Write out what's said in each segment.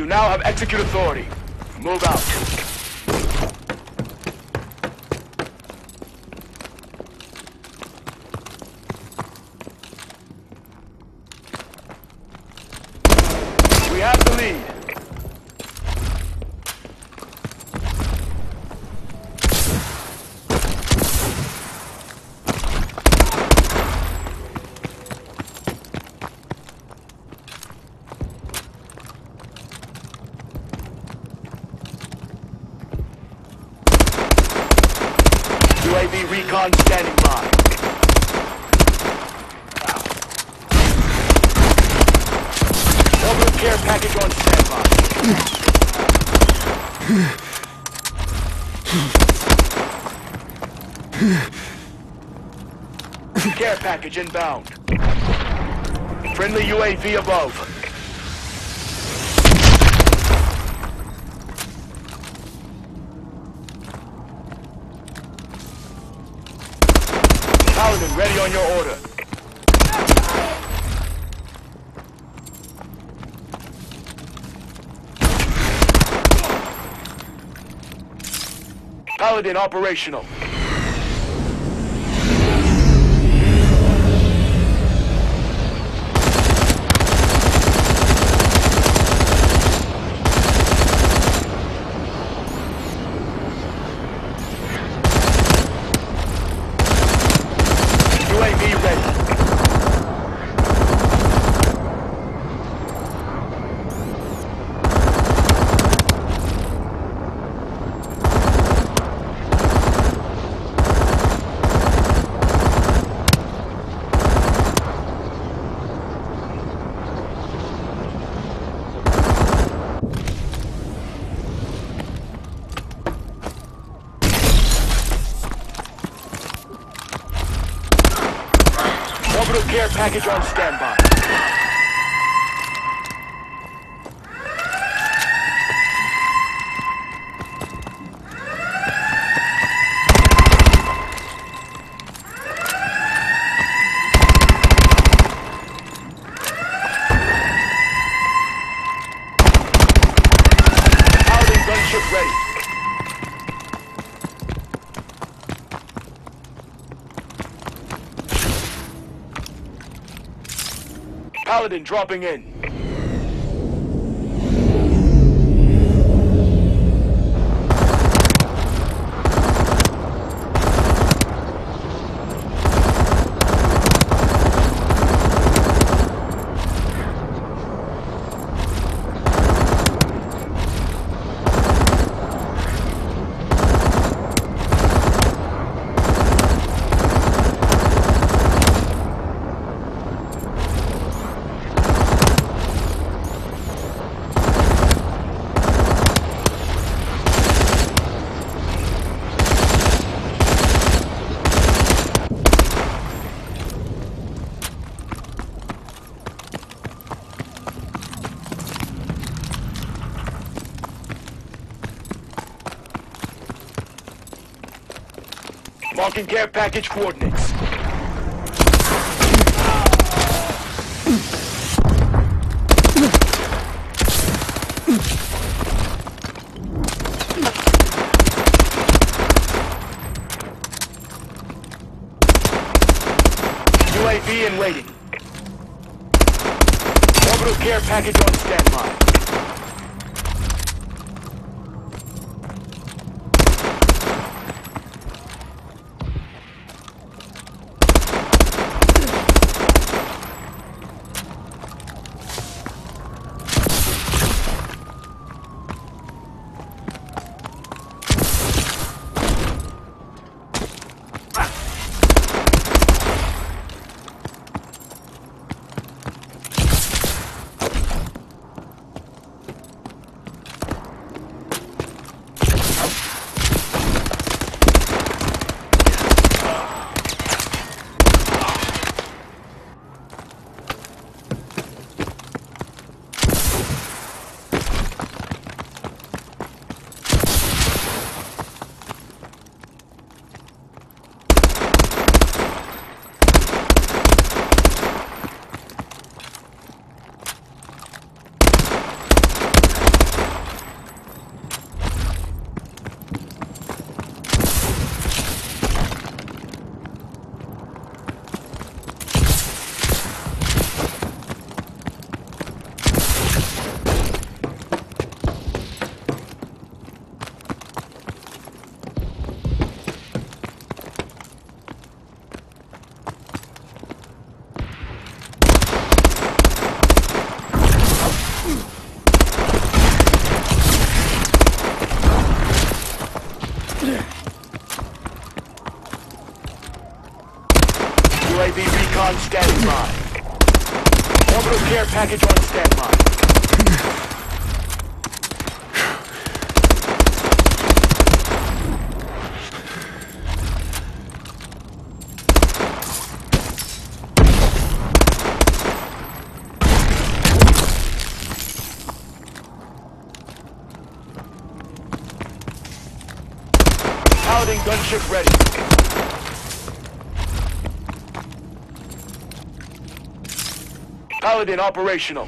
You now have execute authority. Move out. We have the lead. UAV recon standing by. Orbital care package on standby. Care package inbound. Friendly UAV above. Paladin, ready on your order. Paladin operational. UAV ready. Orbital care package on standby. Paladin gunship ready. Paladin dropping in. Marking care package coordinates. UAV in waiting. Orbital care package on standby. UAV recon standing by. Orbital care package on standby. Paladin gunship ready. Paladin operational.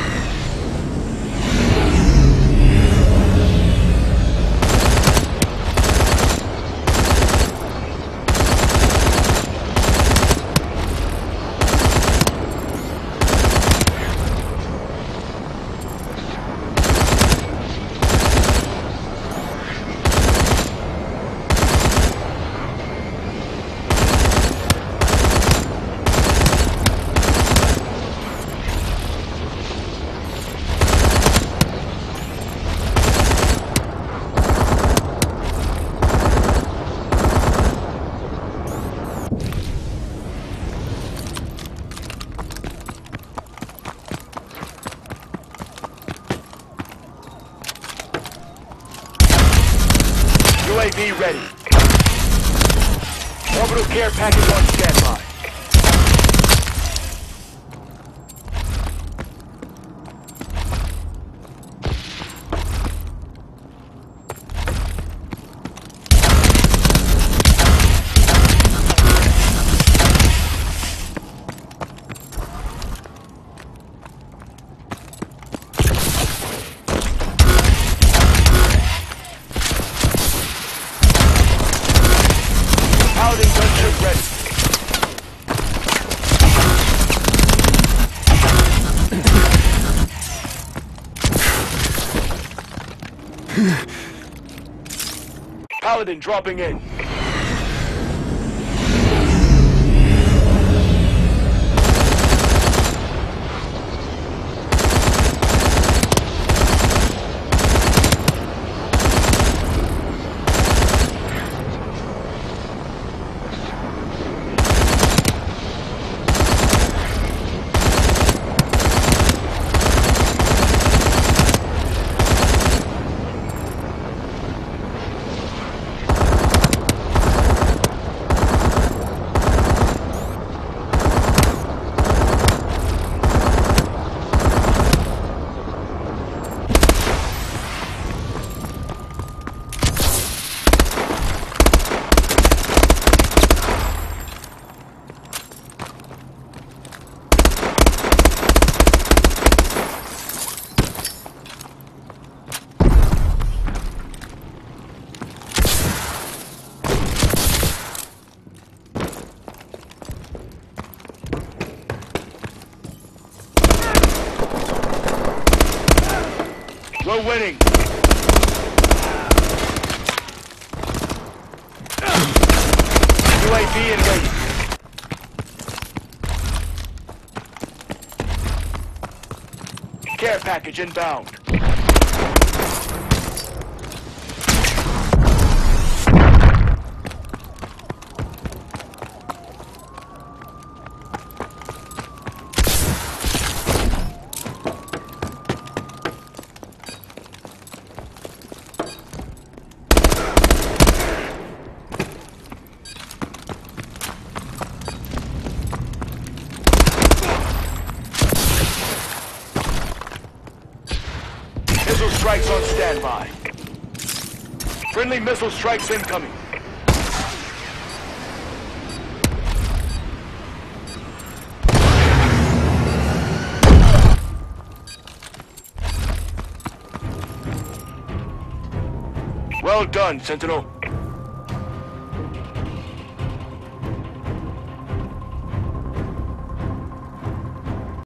UAV ready. Orbital care package on standby. Paladin gunship ready. Paladin dropping in. We're winning. UAV in waiting. Care package inbound. Missile strikes on standby. Friendly missile strikes incoming. Well done, Sentinel.